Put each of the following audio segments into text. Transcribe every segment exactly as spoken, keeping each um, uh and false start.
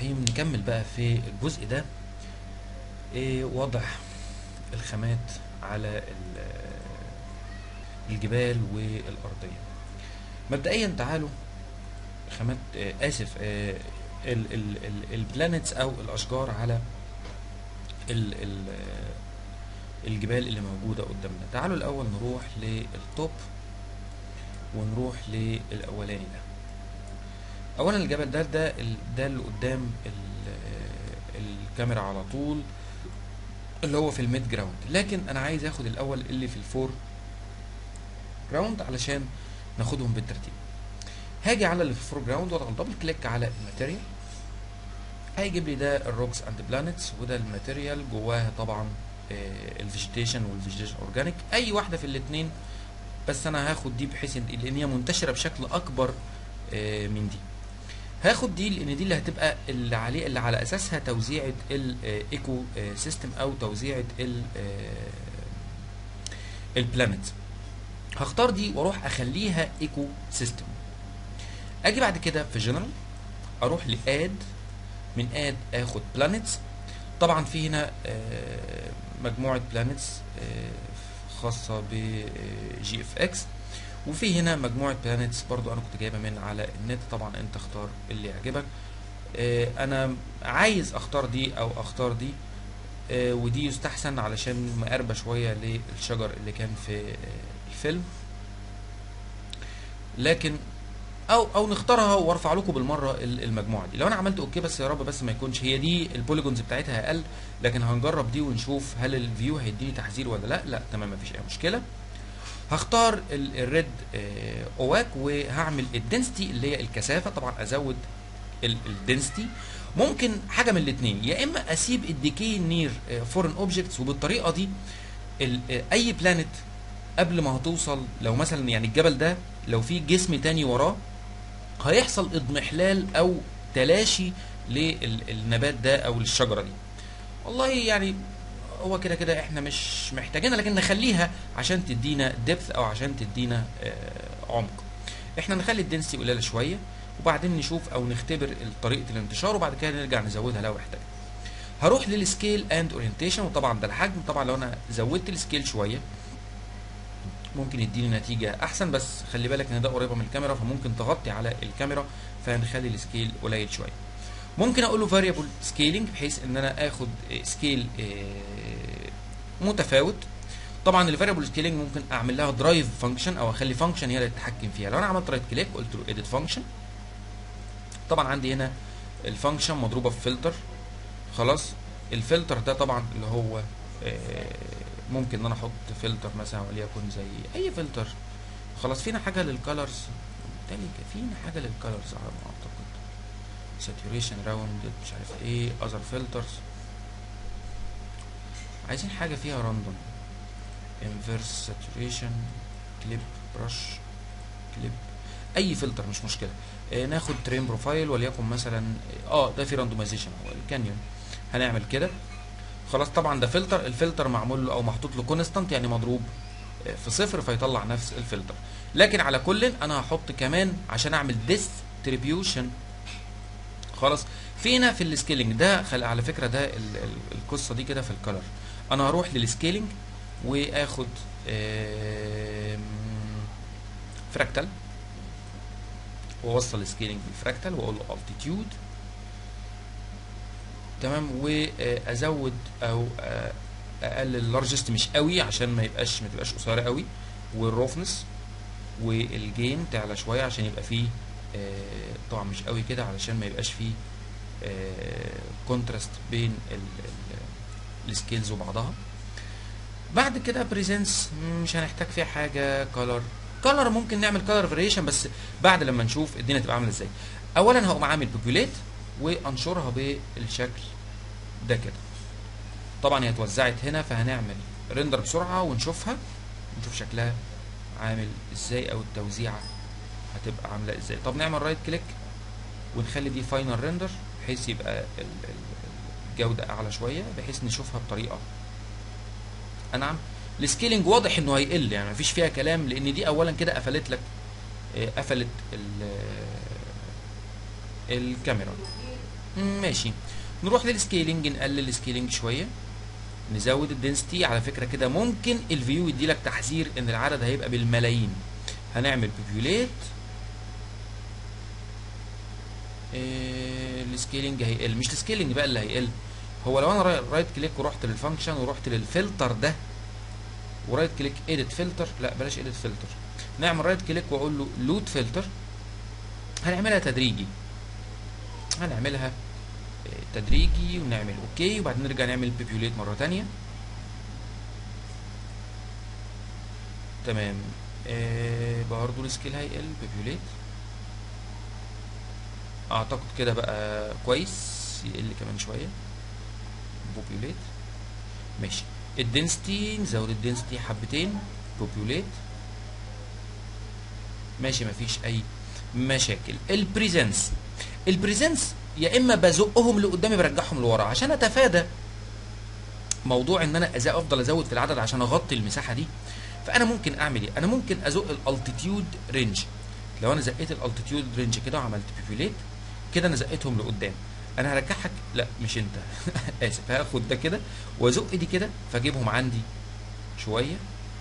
الرحيم. نكمل بقى في الجزء ده إيه وضع الخامات على الجبال والأرضية. مبدئيا تعالوا خامات آه آسف آه البلانتس أو الأشجار على ال ال الجبال اللي موجودة قدامنا. تعالوا الأول نروح للتوب ونروح للأولاني ده. أولا الجبل ده ده ده اللي قدام الكاميرا على طول اللي هو في الميد جراوند، لكن أنا عايز آخد الأول اللي في الفور جراوند علشان ناخدهم بالترتيب. هاجي على اللي في الفور جراوند واضغط دبل كليك على الماتيريال، هيجيب لي ده الروكس اند بلانتس، وده الماتيريال جواها طبعا الفيجيتيشن والفيجيتيشن اورجانيك، اي واحده في الاثنين، بس انا هاخد دي بحيث ان هي منتشره بشكل اكبر من دي. هاخد دي لان دي اللي هتبقى اللي عليه اللي على اساسها توزيعه الايكو سيستم او توزيعه البلانت. هختار دي واروح اخليها ايكو سيستم. اجي بعد كده في جنرال اروح لاد، من اد اخد بلانتس. طبعا في هنا مجموعه بلانتس خاصه بجي اف اكس، وفي هنا مجموعه بلانتس برضو انا كنت جايبها من على النت. طبعا انت اختار اللي يعجبك. انا عايز اختار دي او اختار دي، ودي يستحسن علشان مقربه شويه للشجر اللي كان في الفيلم، لكن او او نختارها وارفع لكم بالمره المجموعه دي. لو انا عملت اوكي بس يا رب بس ما يكونش هي دي البوليجونز بتاعتها اقل، لكن هنجرب دي ونشوف هل الفيو هيديني تحذير ولا لا. لا تمام مفيش اي مشكله. هختار الريد اواك وهعمل الدنسيتي اللي هي الكثافه. طبعا ازود الدنسيتي. ممكن حاجه من الاثنين، يا اما اسيب الديكي نير فورن اوبجكتس، وبالطريقه دي اي بلانت قبل ما هتوصل، لو مثلا يعني الجبل ده لو في جسم تاني وراه هيحصل اضمحلال او تلاشي للنبات ده او للشجره دي. والله يعني هو كده كده احنا مش محتاجينها، لكن نخليها عشان تدينا ديبث او عشان تدينا عمق. احنا نخلي الدنسيتي قليله شويه وبعدين نشوف او نختبر طريقه الانتشار، وبعد كده نرجع نزودها لو احتاج. هروح للسكيل اند اورينتيشن، وطبعا ده الحجم. طبعا لو انا زودت السكيل شويه ممكن يديني نتيجه احسن، بس خلي بالك ان ده قريبه من الكاميرا فممكن تغطي على الكاميرا، فهنخلي السكيل قليل شويه. ممكن اقول له فاريبل سكيلينج بحيث ان انا اخد سكيل متفاوت. طبعا الفاريبل سكيلينج ممكن اعمل لها درايف فانكشن او اخلي فانكشن هي اللي تتحكم فيها. لو انا عملت رايت كليك قلت له اديت فانكشن، طبعا عندي هنا الفانكشن مضروبه في فلتر. خلاص الفلتر ده طبعا اللي هو ممكن ان انا احط فلتر مثلا وليكن زي اي فلتر. خلاص فينا حاجه للكالرز، بالتالي فينا حاجه للكالرز على ما اعتقد، ساتوريشن راوند مش عارف ايه اذر فلترز. عايزين حاجه فيها راندوم، انفيرس ساتوريشن، كليب، برش، كليب، اي فلتر مش مشكله. آه ناخد ترين بروفايل وليكن مثلا اه ده في راندومايزيشن هو الكانيون، هنعمل كده. خلاص طبعا ده فلتر، الفلتر معمول له او محطوط له كونستانت يعني مضروب في صفر فيطلع نفس الفلتر. لكن على كل انا هحط كمان عشان اعمل ديستريبيوشن. خلاص فينا في السكيلينج ده على فكره ده ال ال القصه دي كده في الكلر. انا هروح للسكيلينج واخد فراكتال واوصل السكيلينج بالفراكتال واقول له التيتيود تمام، وازود او اقلل اللارجست مش قوي عشان ما يبقاش ما تبقاش قصيره قوي، والروفنس والجين تعلى شويه عشان يبقى فيه طبعا مش قوي كده علشان ما يبقاش فيه كونتراست بين السكيلز وبعضها. بعد كده بريزنس مش هنحتاج فيها حاجه. كلر كلر ممكن نعمل كلر فاريشن بس بعد لما نشوف الدنيا تبقى عامله ازاي. اولا هقوم عامل بوبوليت وانشرها بالشكل ده كده. طبعا هي اتوزعت هنا فهنعمل ريندر بسرعه ونشوفها نشوف شكلها عامل ازاي او التوزيعه هتبقى عامله ازاي. طب نعمل رايت كليك ونخلي دي فاينل ريندر بحيث يبقى الجوده اعلى شويه بحيث نشوفها بطريقه انعم. السكيلينج واضح انه هيقل يعني مفيش فيها كلام، لان دي اولا كده قفلت لك قفلت الكاميرا. مم، ماشي. نروح للسكيلينج، نقلل السكيلينج شويه، نزود الدنسيتي. على فكره كده ممكن الفيو يدي لك تحذير ان العدد هيبقى بالملايين. هنعمل بوبيوليت، إيه السكيلينج هيقل، مش السكيلينج بقى اللي هيقل. هو لو انا راي- رايت كليك ورحت للفانكشن ورحت للفلتر ده ورايت كليك اديت فلتر، لا بلاش اديت فلتر، نعمل رايت كليك واقول له لود فلتر. هنعملها تدريجي، هنعملها آه، تدريجي ونعمل اوكي، وبعدين نرجع نعمل بيبيوليت مره تانية. تمام. آه برضه السكيل هيقل، بيبيوليت. اعتقد كده بقى كويس، يقل كمان شويه، بوبيوليت. ماشي. الدنسيتي نزود الدنسيتي حبتين، بوبيوليت. ماشي مفيش اي مشاكل. البريزنس، البريزنس يا اما بزقهم لقدامي برجعهم لورا عشان اتفادى موضوع ان انا أزا افضل ازود في العدد عشان اغطي المساحه دي. فانا ممكن اعمل ايه؟ انا ممكن ازق الالتيتيود رينج. لو انا زقيت الالتيتيود رينج كده وعملت بيبيوليت كده انا زقيتهم لقدام. انا هرجعك، لا مش انت اسف، هاخد ده كده وازق دي كده فاجيبهم عندي شويه.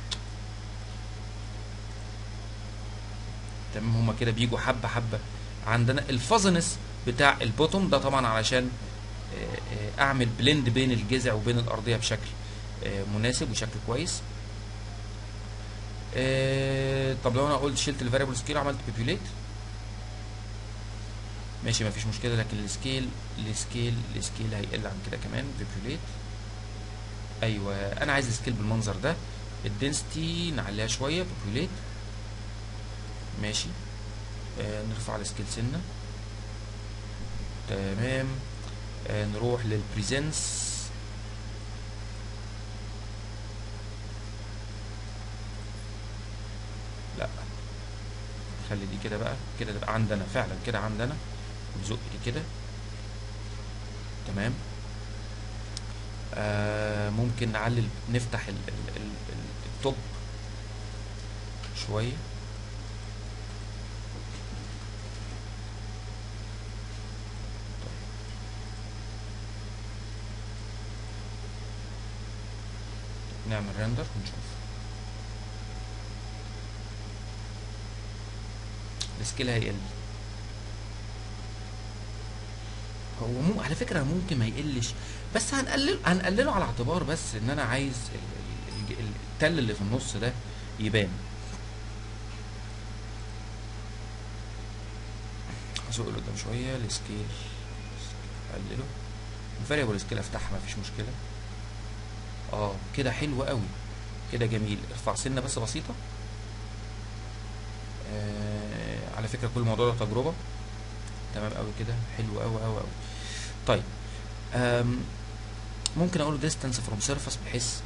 تمام، هما كده بيجوا حبه حبه. عندنا الفازنس بتاع البوتوم ده طبعا علشان آه، آه، اعمل بلند بين الجذع وبين الارضيه بشكل آه، مناسب وشكل كويس. آه، طب لو انا قلت شلت الفاريبل سكيل وعملت بيبيوليت، ماشي مفيش مشكله، لكن السكيل السكيل السكيل هيقل عن كده كمان. بيبيوليت، ايوه انا عايز السكيل بالمنظر ده. الدنسيتي نعليها شويه، بيبيوليت. ماشي. آه نرفع السكيل سنه. تمام. آه نروح للبريزنس. لا خلي دي كده بقى، كده تبقى عندنا فعلا كده عندنا، نزق دي كده. تمام. آه ممكن نعلي، نفتح ال ال ال ال التوب شويه. نعمل ريندر ونشوف السكيل هيقل. هو مو على فكره ممكن ما يقلش، بس هنقلل هنقلله على اعتبار بس ان انا عايز ال- ال- ال- التل اللي في النص ده يبان. هزق لقدام شويه السكيل، اقلله. الفاريبل سكيل افتحها مفيش مشكله. اه كده حلو قوي، كده جميل. ارفع سنه بس بسيطه. آه على فكره كل الموضوع ده تجربه. تمام قوي كده، حلو قوي قوي قوي. طيب آم، ممكن اقول distance from surface بحيث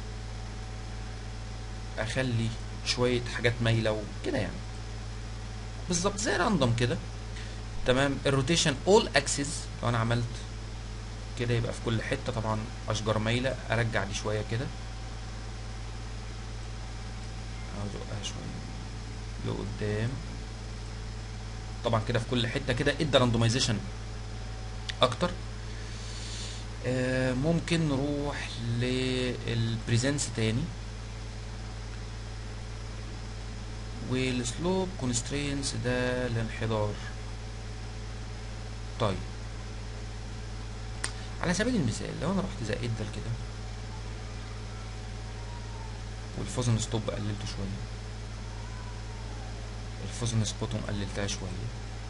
اخلي شويه حاجات مايله وكده يعني، بالظبط زي راندوم كده. تمام. الروتيشن اول اكسس، لو انا عملت كده يبقى في كل حته طبعا اشجار مايله، ارجع دي شويه كده، ازقها شويه لقدام. طبعا كده في كل حته كده ادى راندومايزيشن اكتر. آه ممكن نروح للبريزنس تاني، والسلوب كونسترينس ده الانحدار. طيب على سبيل المثال لو انا رحت زائد ده كده والفوزن ستوب قللته شويه، الفوزن سبوتوم قللتها شويه.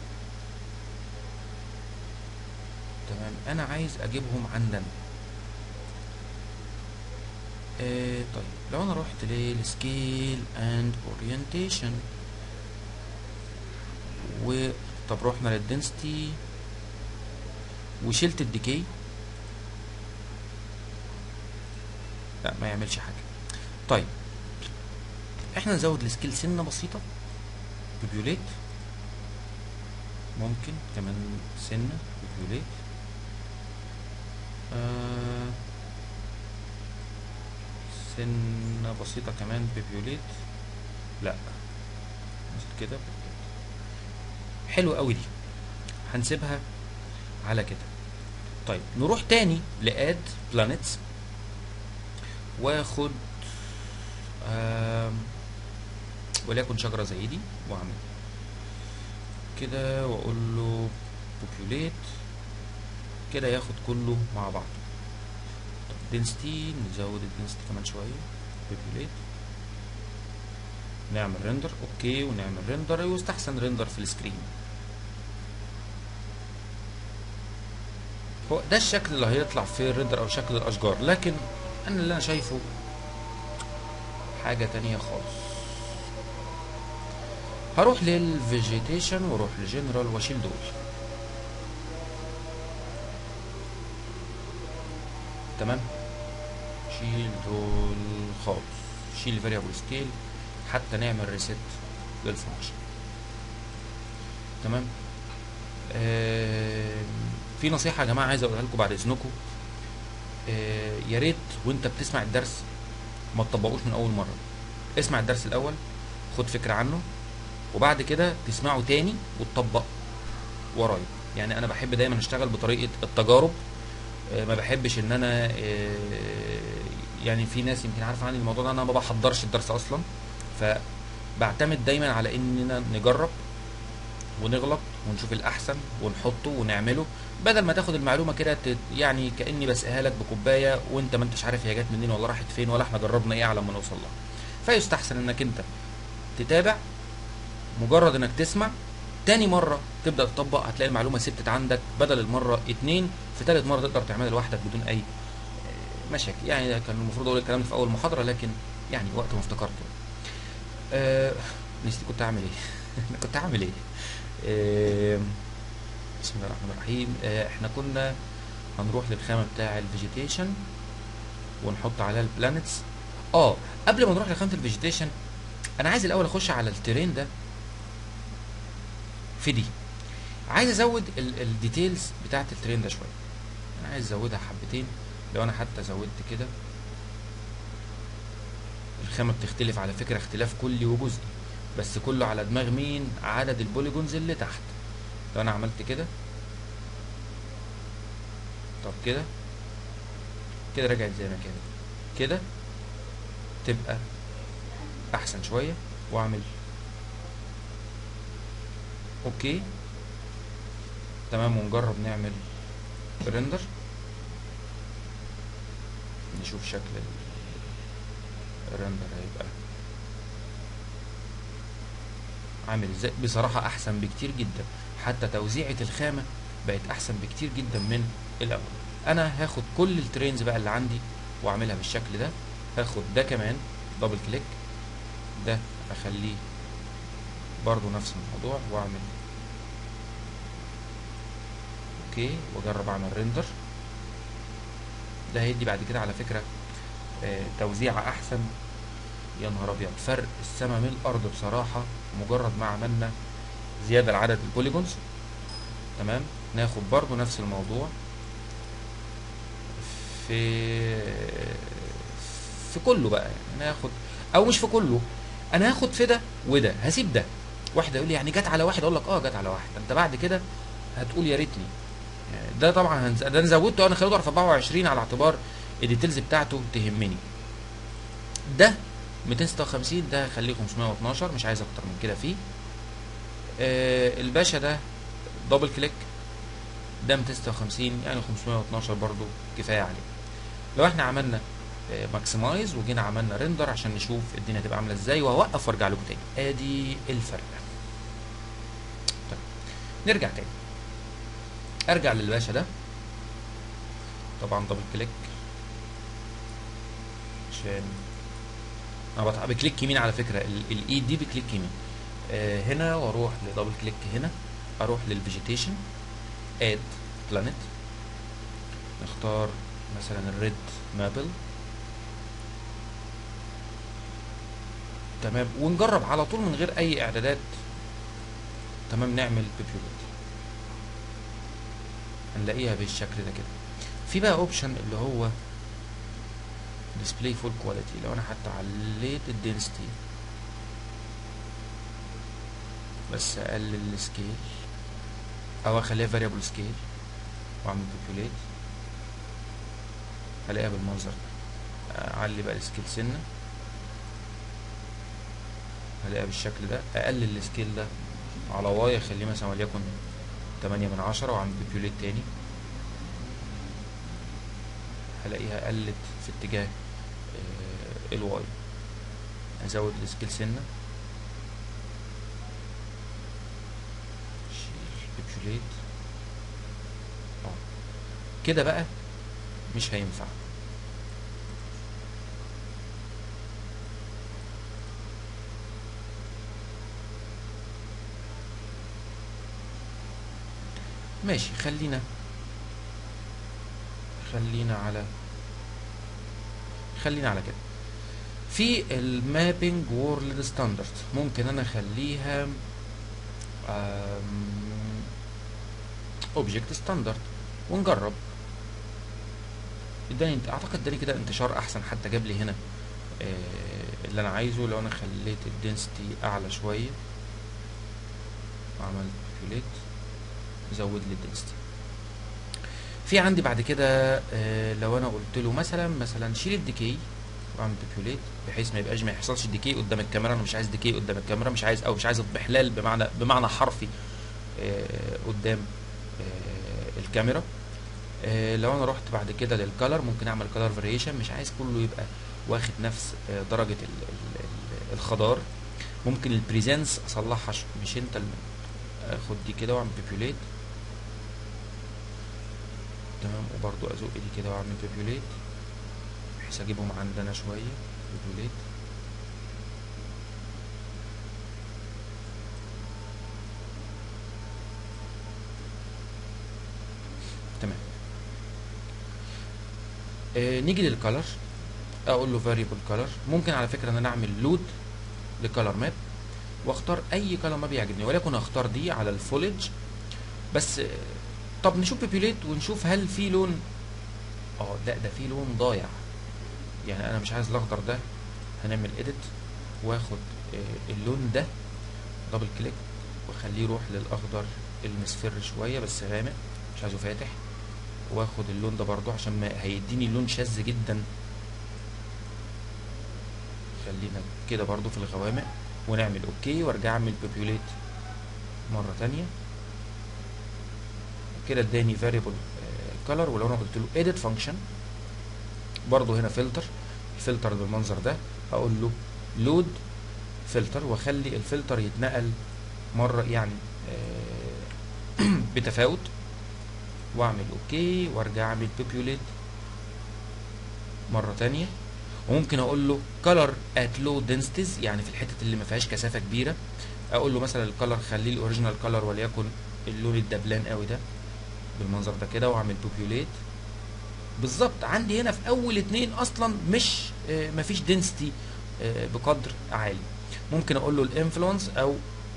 تمام. انا عايز اجيبهم عندنا. آه طيب لو انا رحت للسكيل اند اورينتيشن و طب رحنا للدنسيتي وشلت الديكي، لا ما يعملش حاجه. طيب احنا نزود السكيل سنه بسيطه، بيبيوليت. ممكن كمان سنه بيبيوليت. آه سنه بسيطه كمان بيبيوليت. لا مثل كده. حلو قوي دي، هنسيبها على كده. طيب نروح تاني لاد بلانيتس، واخد آم، وليكن شجره زي دي، واعمل كده واقول له populate كده، ياخد كله مع بعض. density نزود الدنسيتي كمان شويه، populate، نعمل ريندر اوكي، ونعمل ريندر، ويستحسن ريندر في السكرين. هو ده الشكل اللي هيطلع في الريندر او شكل الاشجار، لكن انا اللي انا شايفه حاجه تانية خالص. هروح للفيجيتيشن واروح لجنرال واشيل دول. تمام، شيل دول خالص، شيل الفاريبل سكيل حتى نعمل ريست للفانكشن. تمام. آه في نصيحه يا جماعه عايز اقولها لكم بعد اذنكم، آه يا ريت وانت بتسمع الدرس ما تطبقوش من اول مره. اسمع الدرس الاول، خد فكره عنه، وبعد كده تسمعه تاني وتطبق ورايا. يعني انا بحب دايما اشتغل بطريقه التجارب، آه ما بحبش ان انا آه يعني في ناس يمكن عارفه عني الموضوع ده، انا ما بحضرش الدرس اصلا، فبعتمد دايما على اننا نجرب ونغلط ونشوف الاحسن ونحطه ونعمله، بدل ما تاخد المعلومه كده تت- يعني كاني بسقيها لك بكوبايه وانت ما انتش عارف هي جت منين ولا راحت فين ولا احنا جربنا ايه على ما نوصل لها. فيستحسن انك انت تتابع، مجرد انك تسمع تاني مره تبدا تطبق، هتلاقي المعلومه ثبتت عندك، بدل المره اتنين في تالت مره تقدر تعملها لوحدك بدون اي مشاكل. يعني ده كان المفروض اقول الكلام ده في اول محاضره، لكن يعني وقت ما افتكرته. أه نسيت كنت هعمل ايه كنت هعمل ايه أه بسم الله الرحمن الرحيم. أه احنا كنا هنروح للخامه بتاع الفيجيتيشن ونحط عليها البلانتس. اه قبل ما نروح لخامه الفيجيتيشن، انا عايز الاول اخش على الترين ده في دي، عايز ازود الديتيلز بتاعت الترين ده شويه. انا عايز ازودها حبتين. لو انا حتى زودت كده، الخامه بتختلف على فكره اختلاف كلي وجزئي، بس كله على دماغ مين؟ عدد البوليجونز اللي تحت. لو انا عملت كده، طب كده كده رجعت زي ما كانت كده، تبقى احسن شويه. واعمل اوكي تمام، ونجرب نعمل ريندر نشوف شكل الريندر هيبقى عامل ازاي. بصراحه احسن بكتير جدا، حتى توزيعه الخامه بقت احسن بكتير جدا من الاول. انا هاخد كل الترينز بقى اللي عندي واعملها بالشكل ده. هاخد ده كمان دبل كليك، ده اخليه برضو نفس الموضوع، واعمل اوكي واجرب اعمل ريندر. ده هيدي بعد كده على فكره آه توزيعه احسن. يا نهار ابيض، فرق السما من الارض بصراحه مجرد ما عملنا زياده لعدد البوليجونز. تمام، ناخد برضو نفس الموضوع في في كله بقى، يعني ناخد او مش في كله، انا هاخد في ده وده، هسيب ده. واحد يقول لي يعني جت على واحد، اقول لك اه جت على واحد، انت بعد كده هتقول يا ريتني. يعني ده طبعا هنز... ده انا زودته، انا خليته في اربعة وعشرين على اعتبار الديتيلز بتاعته تهمني. ده ميتين وستة وخمسين، ده هخليه خمسمية واتناشر، مش عايز اكتر من كده فيه. آه الباشا ده دبل كليك، ده ميتين وستة وخمسين، يعني خمسمية واتناشر برضو كفايه عليه. لو احنا عملنا ماكسمايز وجينا عملنا ريندر عشان نشوف الدنيا هتبقى عامله ازاي، وهوقف وارجع لكم تاني. ادي الفرق. طيب نرجع تاني، ارجع للباشا ده، طبعا دبل كليك عشان انا بتع... بكليك يمين على فكره، الايد دي بكليك يمين. آه هنا واروح لدبل كليك هنا، اروح للفيجيتيشن، اد بلانيت، نختار مثلا الريد مابل. تمام، ونجرب على طول من غير اي اعدادات. تمام، نعمل بيبيوليت، هنلاقيها بالشكل ده كده. في بقى اوبشن اللي هو display full quality. لو انا حتى عليت الدنسيتي بس اقلل السكيل او اخليها variable scale واعمل populate، هلاقيها بالمنظر ده. اعلي بقى السكيل سنه، هلاقيها بالشكل ده. اقلل السكيل ده على واي، اخليه مثلا وليكن تمانية من عشرة، واعمل بيبيوليت تاني، هلاقيها قلت في اتجاه آه الواي. ازود السكيل سنه، شيل بيبيوليت. اه كده بقى مش هينفع. ماشي، خلينا خلينا على خلينا على كده. في المابينج وورلد ستاندرد ممكن انا اخليها اوبجكت ستاندرد ونجرب. اداني اعتقد اداني كده انتشار احسن، حتى جاب لي هنا آه اللي انا عايزه. لو انا خليت الدنسيتي اعلى شويه وعملت بيبيوليت، زود لي الدنسيتي. في عندي بعد كده آه لو انا قلت له مثلا مثلا شيل الديكي واعمل بيبيوليت، بحيث ما يبقاش ما يحصلش ديكي قدام الكاميرا. انا مش عايز ديكي قدام الكاميرا، مش عايز او مش عايز اضمحلال بمعنى بمعنى حرفي آه قدام آه الكاميرا. آه لو انا رحت بعد كده للكالر، ممكن اعمل كالر فاريشن، مش عايز كله يبقى واخد نفس آه درجه ال ال ال الخضار. ممكن البريزنس اصلحها، مش انت اللي اخد دي كده واعمل بيبيوليت تمام، وبرضو ازق دي كده واعمل بيبيوليت بحيث اجيبهم عندنا شويه. بيبيوليت تمام. آه نيجي للكالر، اقول له فاريبل كالر. ممكن على فكره ان انا اعمل لود لكالر ماب واختار اي كالر ماب يعجبني، ولكن اختار دي على الفوليج بس. آه طب نشوف بيبيوليت ونشوف هل في لون. اه لا، ده في لون ضايع، يعني انا مش عايز الاخضر ده. هنعمل اديت واخد آه اللون ده، دبل كليك واخليه يروح للاخضر المصفر شويه بس غامق، مش عايزه فاتح. واخد اللون ده برضو عشان ما هيديني لون شاذ جدا. خلينا كده برضو في الغوامق ونعمل اوكي، وارجع اعمل بيبيوليت مره تانية كده. اداني فاريبل كلر. ولو انا قلت له edit function برضو هنا فلتر، الفلتر بالمنظر ده، هقول له لود فلتر واخلي الفلتر يتنقل مره يعني آه بتفاوت، واعمل اوكي وارجع اعمل بيبيوليت مره تانية. وممكن اقول له color at low densities، يعني في الحتت اللي ما فيهاش كثافه كبيره. اقول له مثلا الكلر خليه الاوريجينال كلر وليكن اللون الدبلان قوي ده بالمنظر ده كده، واعمل بوبيوليت. بالظبط عندي هنا في اول اتنين اصلا مش آه مفيش دنسيتي آه بقدر عالي. ممكن اقول له الانفلونس او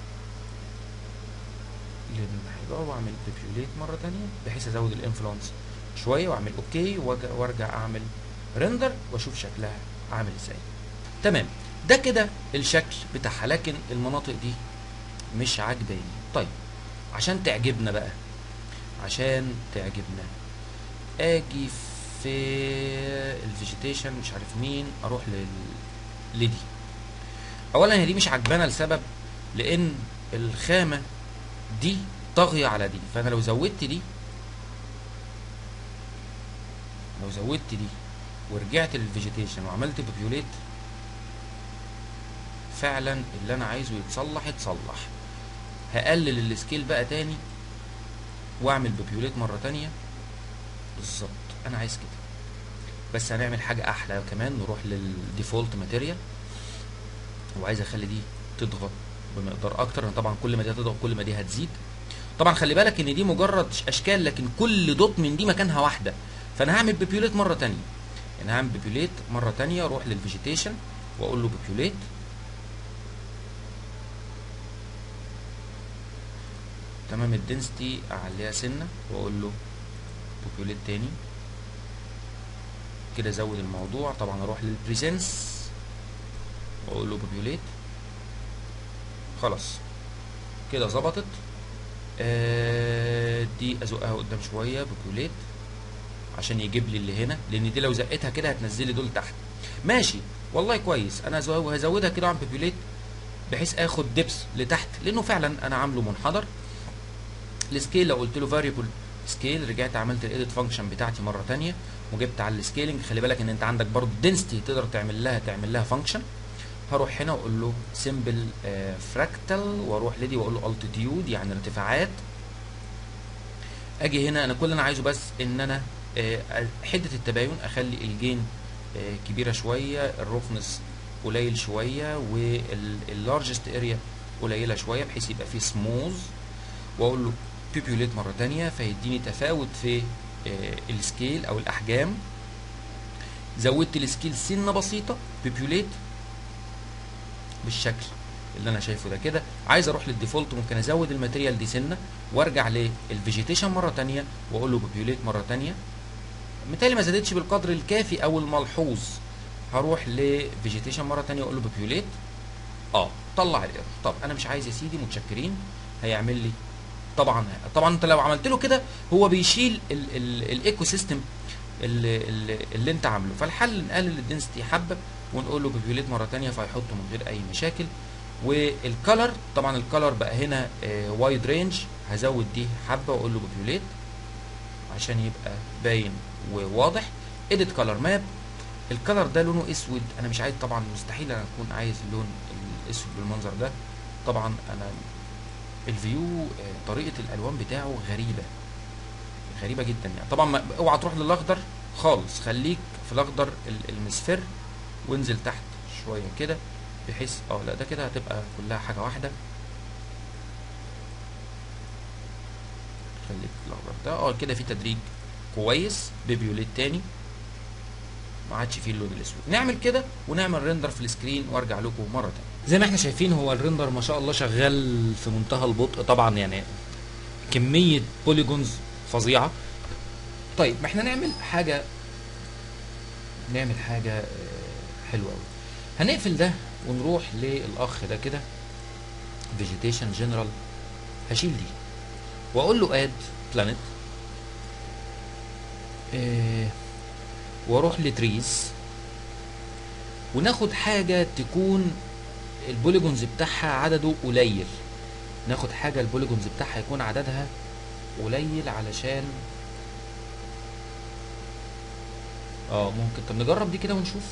الانحدار واعمل بوبيوليت مره تانية بحيث ازود الانفلونس شويه، واعمل اوكي وارجع اعمل ريندر واشوف شكلها عامل ازاي. تمام، ده كده الشكل بتاعها، لكن المناطق دي مش عاجباني. طيب عشان تعجبنا بقى، عشان تعجبنا اجي في الفيجيتيشن مش عارف مين، اروح لل لدي. اولا هي دي مش عجبانا لسبب، لان الخامه دي طاغيه على دي. فانا لو زودت دي لو زودت دي ورجعت للفيجيتيشن وعملت بيبيوليت، فعلا اللي انا عايزه يتصلح يتصلح. هقلل السكيل بقى تاني واعمل بيبيوليت مره تانية. بالظبط انا عايز كده، بس هنعمل حاجه احلى كمان. نروح للديفولت ماتيريال، وعايز اخلي دي تضغط بمقدار اكتر. طبعا كل ما دي هتضغط كل ما دي هتزيد. طبعا خلي بالك ان دي مجرد اشكال، لكن كل دوت من دي مكانها واحده. فانا هعمل بيبيوليت مره تانية، يعني هعمل بيبيوليت مره تانية، اروح للفيجيتيشن واقول له بيبيوليت. تمام، الدنسيتي اعليها سنه واقول له بيبيوليت تاني كده، زود الموضوع. طبعا اروح للبريسنس واقول له بيبيوليت. خلاص كده ظبطت. آه دي ازقها قدام شويه بيبيوليت عشان يجيب لي اللي هنا، لان دي لو زقتها كده هتنزل لي دول تحت. ماشي والله كويس، انا هزودها كده عن بيبيوليت بحيث اخد دبس لتحت، لانه فعلا انا عامله منحدر. السكيل لو قلت له فاريبل سكيل، رجعت عملت الايديت فانكشن بتاعتي مره ثانيه وجبت على السكيلنج. خلي بالك ان انت عندك برضه دنسيتي تقدر تعمل لها تعمل لها فانكشن. هروح هنا واقول له سمبل فراكتال، واروح لدي واقول له التيتيود يعني ارتفاعات. اجي هنا، انا كل اللي انا عايزه بس ان انا آه حده التباين اخلي الجين آه كبيره شويه، الروفنس قليل شويه، واللارجست اريا قليله شويه بحيث يبقى فيه سموز. واقول له بيبيوليت مره ثانيه فيديني تفاوت في آه السكيل او الاحجام. زودت السكيل سنه بسيطه، بيبيوليت بالشكل اللي انا شايفه ده كده. عايز اروح للديفولت، ممكن ازود الماتيريال دي سنه وارجع للفيجيتيشن مره ثانيه واقول له بيبيوليت مره ثانيه. متهيألي ما زادتش بالقدر الكافي او الملحوظ. هروح لفيجيتيشن مره ثانيه واقول له بيبيوليت. اه طلع الايرور. طب انا مش عايز يا سيدي، متشكرين. هيعمل لي طبعا طبعا انت لو عملت له كده هو بيشيل الايكو سيستم اللي, اللي, اللي انت عامله. فالحل نقلل الدنسيتي حبه ونقول له بيبيوليت مره ثانيه فيحطه من غير اي مشاكل. والكلر طبعا الكلر بقى هنا وايد رينج، هزود دي حبه واقول له بيبيوليت عشان يبقى باين وواضح. اديت كلر ماب، الكلر ده لونه اسود، انا مش عايز طبعا، مستحيل انا اكون عايز اللون الاسود بالمنظر ده. طبعا انا الفيو طريقه الالوان بتاعه غريبه غريبه جدا يعني. طبعا اوعى تروح للاخضر خالص، خليك في الاخضر المصفر وانزل تحت شويه كده بحيث اه لا ده كده هتبقى كلها حاجه واحده. خليك في الاخضر ده اه كده في تدريج كويس. بيبيوليت تاني ما عادش فيه اللون الاسود. نعمل كده ونعمل ريندر في السكرين وارجع لكم مره تانيه. زي ما احنا شايفين هو الريندر ما شاء الله شغال في منتهى البطء طبعا، يعني كميه بوليجونز فظيعه. طيب ما احنا نعمل حاجه نعمل حاجه حلوه قوي. هنقفل ده ونروح للاخ ده كده فيجيتيشن جنرال، هشيل دي واقول له اد بلانيت اه واروح لتريز وناخد حاجه تكون البوليجونز بتاعها عدده قليل. ناخد حاجه البوليجونز بتاعها يكون عددها قليل علشان اه ممكن. طب نجرب دي كده ونشوف،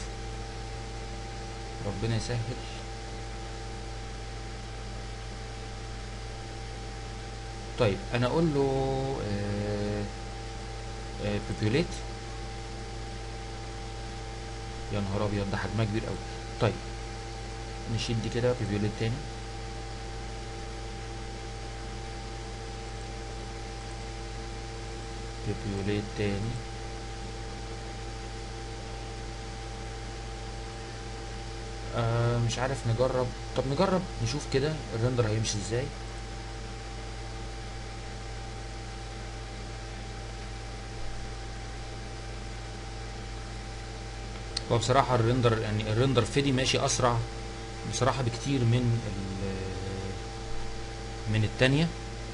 ربنا يسهل. طيب انا اقول له آه آه بيبيوليت. يا نهار ابيض ده حجمها كبير قوي. طيب نشيل دي كده، بيبيوليت تاني. بيبيوليت تاني. آه مش عارف نجرب. طب نجرب نشوف كده الرندر هيمشي ازاي. هو بصراحة الرندر يعني الرندر في دي ماشي اسرع بصراحة بكتير من من التانية.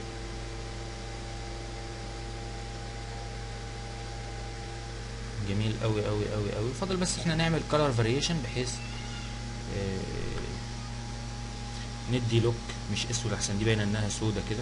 جميل قوي قوي قوي قوي. فاضل بس احنا نعمل color variation بحيث اه ندي لوك مش اسود احسن، دي باينه انها سودا كده.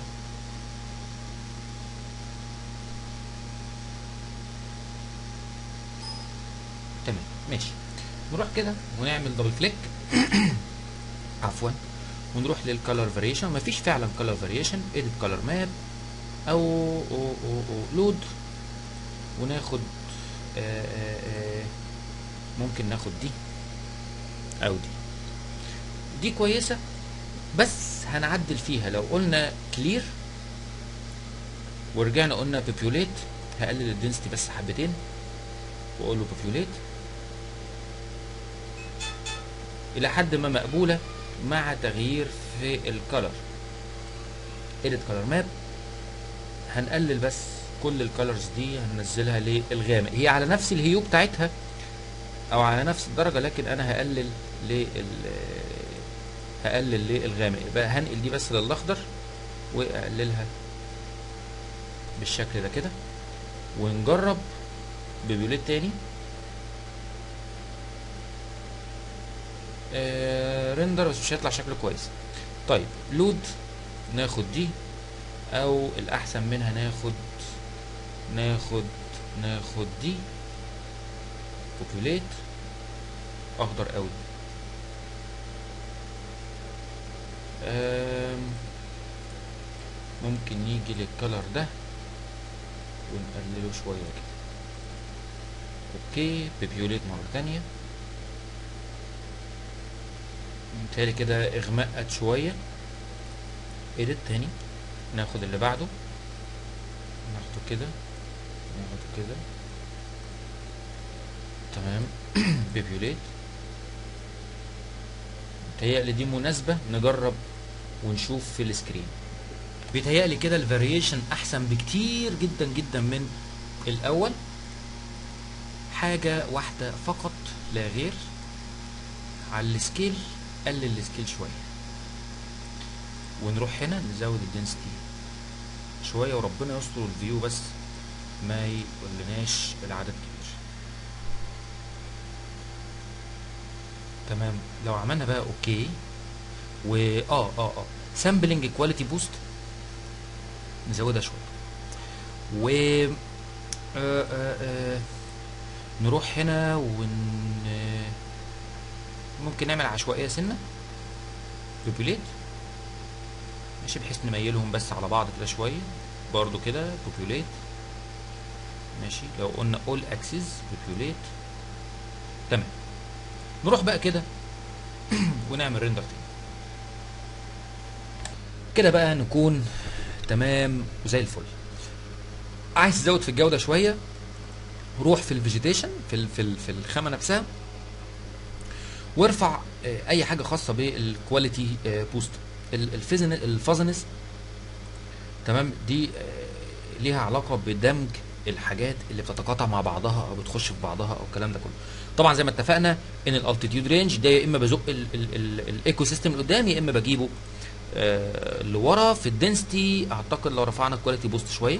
تمام ماشي. نروح كده ونعمل دبل كليك عفوا ونروح للكالر فاريشن. مفيش فعلا كالر فاريشن. اديت كالر ماب او او او, أو لود وناخد آآ آآ ممكن ناخد دي او دي. دي كويسه بس هنعدل فيها. لو قلنا كلير ورجعنا قلنا بيبيوليت هقلل الدنسيتي بس حبتين واقول له بيبيوليت الى حد ما مقبوله مع تغيير في الكالر. اديت كالر ماب هنقلل بس كل الكالرز دي هننزلها للغامق. هي على نفس الهيو بتاعتها او على نفس الدرجه لكن انا هقلل لل هقلل للغامق. يبقى هنقل دي بس للاخضر واقللها بالشكل ده كده ونجرب ببيوليت تاني. آه ريندر بس مش هيطلع شكله كويس. طيب لود ناخد دي، او الاحسن منها ناخد ناخد ناخد دي بوبيوليت اخضر قوي. ممكن نيجي للكلر ده ونقلله شويه كده. اوكي بوبيوليت مره تانيه. متهيألي كده اغمقت شويه. ايديت تاني، ناخد اللي بعده ناخده كده ناخده كده تمام. بيبيوليت. بيتهيألي دي مناسبة نجرب ونشوف في السكرين. بيتهيألي كده الفاريشن أحسن بكتير جدا جدا من الأول. حاجة واحدة فقط لا غير، على السكيل قلل السكيل شوية، ونروح هنا نزود الدنسيتي شوية، وربنا يستر الفيو بس ما يقولناش العدد كبير. تمام. لو عملنا بقى اوكي و اه اه اه سامبلنج كواليتي بوست نزودها شويه، و آه آه آه نروح هنا ون ممكن نعمل عشوائيه سنه بوبيوليت ماشي، بحيث نميلهم بس على بعض كده شويه برضو كده بوبيوليت ماشي. لو قلنا اول اكسس بوبيوليت تمام. نروح بقى كده ونعمل ريندر تاني كده بقى نكون تمام وزي الفل. عايز تزود في الجوده شويه، روح في الفيجيتيشن في ال في ال في الخامه نفسها، وارفع اي حاجه خاصه بالكواليتي بوست. الفيزن الفازنس تمام، دي ليها علاقه بدمج الحاجات اللي بتتقاطع مع بعضها او بتخش في بعضها او الكلام ده كله. طبعا زي ما اتفقنا ان الالتيتيود رينج ده يا اما بزق الايكو سيستم اللي قدام يا اما بجيبه آه لورا. في الدنسيتي اعتقد لو رفعنا الكواليتي بوست شويه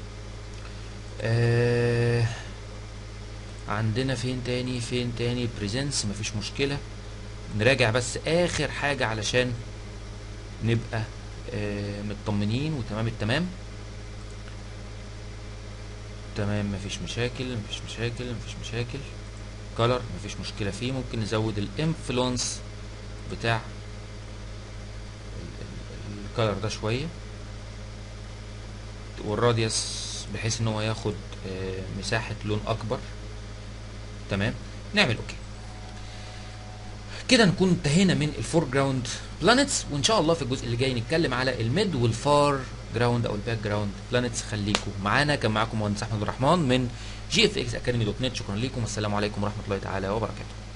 آه عندنا فين تاني فين تاني بريزنس مفيش مشكله. نراجع بس اخر حاجه علشان نبقى آه مطمنين وتمام التمام. تمام مفيش مشاكل مفيش مشاكل مفيش مشاكل. كولر مفيش مشكله فيه. ممكن نزود الانفلونس بتاع الكولر ده شويه، والراديوس بحيث ان هو ياخد آه مساحه لون اكبر. تمام نعمل اوكي كده نكون انتهينا من الفور جراوند بلانتس، وان شاء الله في الجزء اللي جاي نتكلم على الميد والفار جراوند او الباك جراوند بلانتس. خليكم معانا. كان معاكم مهندس احمد الرحمن من جي اف اكس اكاديمي دوت نت. شكرا لكم والسلام عليكم ورحمه الله تعالى وبركاته.